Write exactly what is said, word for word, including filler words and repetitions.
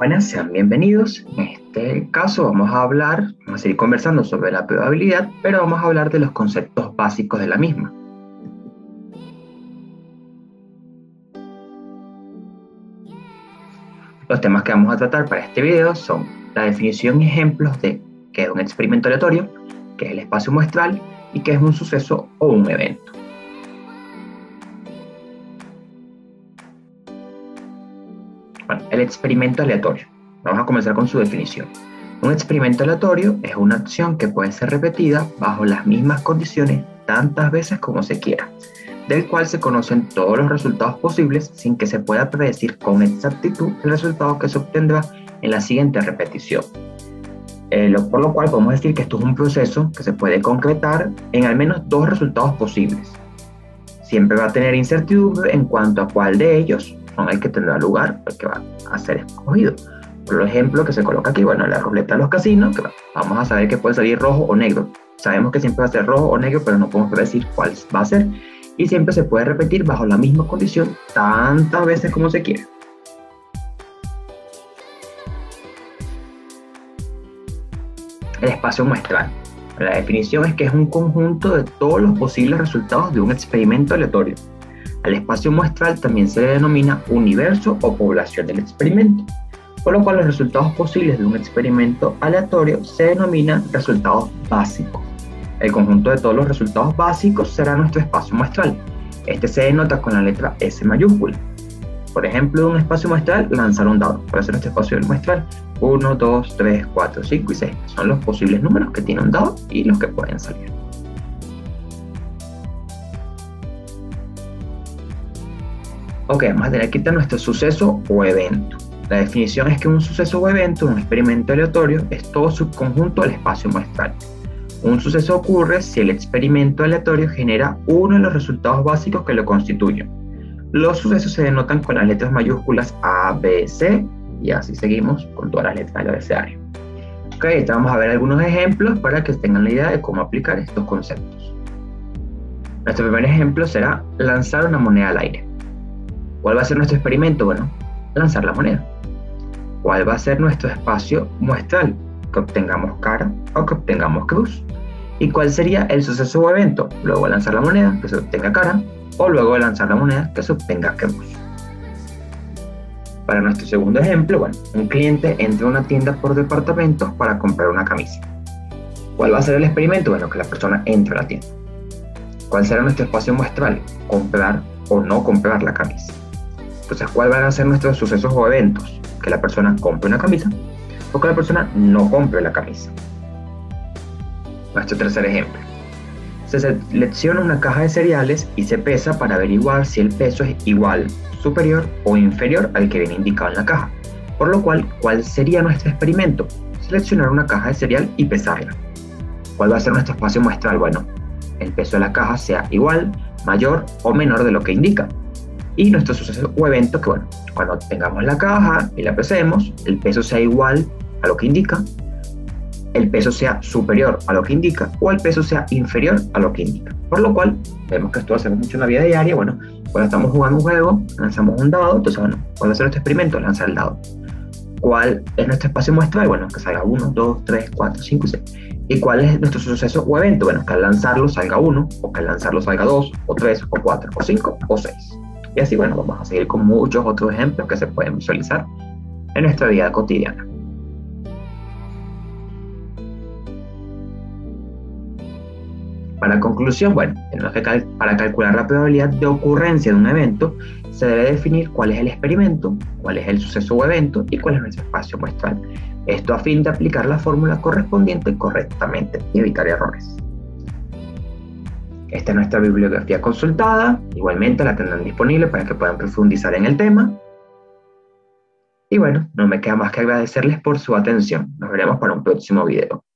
Buenas, sean bienvenidos. En este caso vamos a hablar, vamos a seguir conversando sobre la probabilidad, pero vamos a hablar de los conceptos básicos de la misma. Los temas que vamos a tratar para este video son la definición y ejemplos de qué es un experimento aleatorio, qué es el espacio muestral y qué es un suceso o un evento. Bueno, el experimento aleatorio. Vamos a comenzar con su definición. Un experimento aleatorio es una acción que puede ser repetida bajo las mismas condiciones tantas veces como se quiera, del cual se conocen todos los resultados posibles sin que se pueda predecir con exactitud el resultado que se obtendrá en la siguiente repetición. Eh, lo, por lo cual podemos decir que esto es un proceso que se puede concretar en al menos dos resultados posibles. Siempre va a tener incertidumbre en cuanto a cuál de ellos son el que tendrá lugar, el que va a ser escogido. Por ejemplo, que se coloca aquí, bueno, la ruleta de los casinos, que vamos a saber que puede salir rojo o negro. Sabemos que siempre va a ser rojo o negro, pero no podemos predecir cuál va a ser. Y siempre se puede repetir bajo la misma condición tantas veces como se quiera. El espacio muestral. La definición es que es un conjunto de todos los posibles resultados de un experimento aleatorio. Al espacio muestral también se le denomina universo o población del experimento, por lo cual los resultados posibles de un experimento aleatorio se denominan resultados básicos. El conjunto de todos los resultados básicos será nuestro espacio muestral. Este se denota con la letra S mayúscula. Por ejemplo, de un espacio muestral, lanzar un dado. Puede ser nuestro espacio muestral uno, dos, tres, cuatro, cinco y seis. Son los posibles números que tiene un dado y los que pueden salir. Ok, vamos a tener que quitar nuestro suceso o evento. La definición es que un suceso o evento, un experimento aleatorio, es todo subconjunto del espacio muestral. Un suceso ocurre si el experimento aleatorio genera uno de los resultados básicos que lo constituyen. Los sucesos se denotan con las letras mayúsculas A, B, C, y así seguimos con todas las letras del abecedario. Ok, ahorita vamos a ver algunos ejemplos para que tengan la idea de cómo aplicar estos conceptos. Nuestro primer ejemplo será lanzar una moneda al aire. ¿Cuál va a ser nuestro experimento? Bueno, lanzar la moneda. ¿Cuál va a ser nuestro espacio muestral? Que obtengamos cara o que obtengamos cruz. ¿Y cuál sería el suceso o evento? Luego de lanzar la moneda, que se obtenga cara, o luego de lanzar la moneda, que se obtenga cruz. Para nuestro segundo ejemplo, bueno, un cliente entra a una tienda por departamentos para comprar una camisa. ¿Cuál va a ser el experimento? Bueno, que la persona entre a la tienda. ¿Cuál será nuestro espacio muestral? Comprar o no comprar la camisa. Entonces, ¿cuáles van a ser nuestros sucesos o eventos? Que la persona compre una camisa o que la persona no compre la camisa. Nuestro tercer ejemplo. Se selecciona una caja de cereales y se pesa para averiguar si el peso es igual, superior o inferior al que viene indicado en la caja. Por lo cual, ¿cuál sería nuestro experimento? Seleccionar una caja de cereal y pesarla. ¿Cuál va a ser nuestro espacio muestral? Bueno, el peso de la caja sea igual, mayor o menor de lo que indica. Y nuestro suceso o evento, que bueno, cuando tengamos la caja y la pesemos, el peso sea igual a lo que indica, el peso sea superior a lo que indica o el peso sea inferior a lo que indica. Por lo cual, vemos que esto lo hacemos mucho en la vida diaria. Bueno, cuando estamos jugando un juego, lanzamos un dado, entonces bueno, ¿cuál va a ser nuestro experimento? Lanzar el dado. ¿Cuál es nuestro espacio muestral? Bueno, que salga uno, dos, tres, cuatro, cinco y seis. ¿Y cuál es nuestro suceso o evento? Bueno, que al lanzarlo salga uno, o que al lanzarlo salga dos, o tres, o cuatro, o cinco, o seis. Y así, bueno, vamos a seguir con muchos otros ejemplos que se pueden visualizar en nuestra vida cotidiana. Para conclusión, bueno, tenemos que cal para calcular la probabilidad de ocurrencia de un evento, se debe definir cuál es el experimento, cuál es el suceso o evento y cuál es nuestro espacio muestral. Esto a fin de aplicar la fórmula correspondiente correctamente y evitar errores. Esta es nuestra bibliografía consultada, igualmente la tendrán disponible para que puedan profundizar en el tema. Y bueno, no me queda más que agradecerles por su atención. Nos veremos para un próximo video.